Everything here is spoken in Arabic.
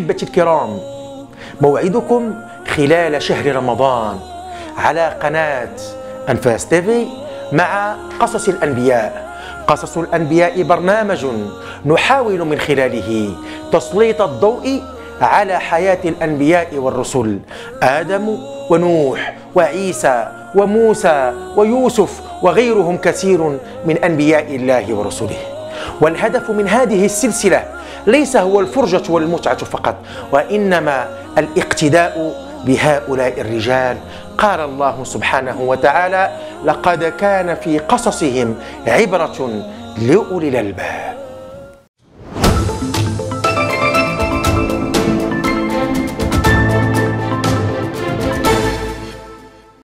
أحبتي الكرام، موعدكم خلال شهر رمضان على قناة أنفاس تيفي مع قصص الأنبياء. قصص الأنبياء برنامج نحاول من خلاله تسليط الضوء على حياة الأنبياء والرسل، آدم ونوح وعيسى وموسى ويوسف وغيرهم كثير من أنبياء الله ورسله. والهدف من هذه السلسلة ليس هو الفرجة والمتعة فقط، وإنما الاقتداء بهؤلاء الرجال. قال الله سبحانه وتعالى: لقد كان في قصصهم عبرة لأولي الألباب.